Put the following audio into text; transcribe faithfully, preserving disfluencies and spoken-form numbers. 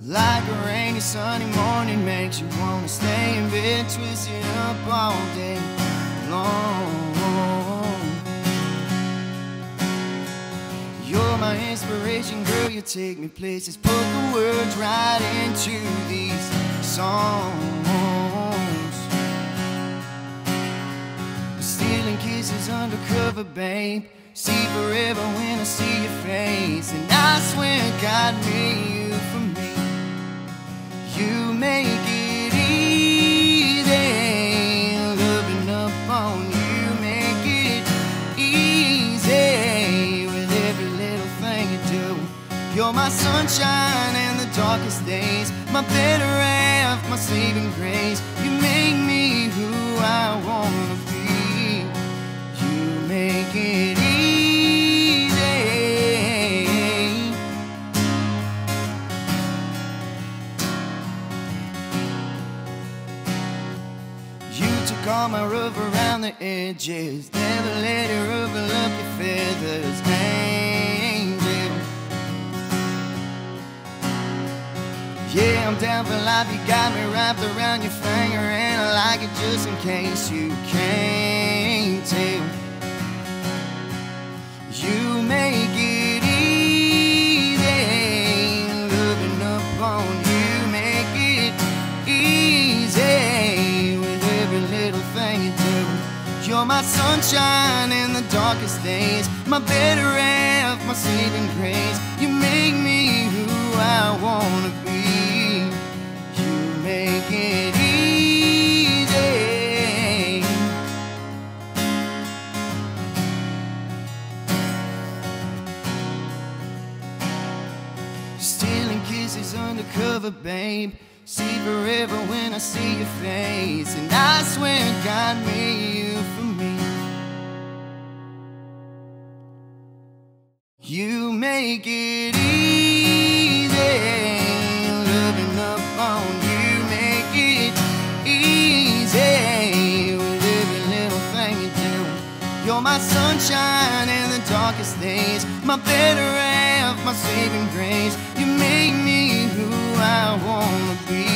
Like a rainy Sunday morning makes you wanna stay in bed, twisted up all day long. You're my inspiration, girl, you take me places. Put the words right into these songs. Stealing kisses undercover, babe. See forever when I see your face. And I swear God made you for me. You make it easy, loving up on you, make it easy with every little thing you do. You're my sunshine in the darkest days, my better half, my saving grace. You make me who I wanna be. You make it easy. All my rough around the edges, never let it ruffle up your feathers, angel. Yeah, I'm down for life, you got me wrapped around your finger, and I like it just in case you can't tell. You make it easy, loving up on you, make it easy. You're my sunshine in the darkest days, my better half, my saving grace. You make me who I wanna be. You make it easy. Stealing kisses undercover, babe. See forever when I see your face. And I swear God made you for me. You make it easy, loving up on you, make it easy with every little thing you do. You're my sunshine in the darkest days, my better half, my saving grace. You make me who I wanna be.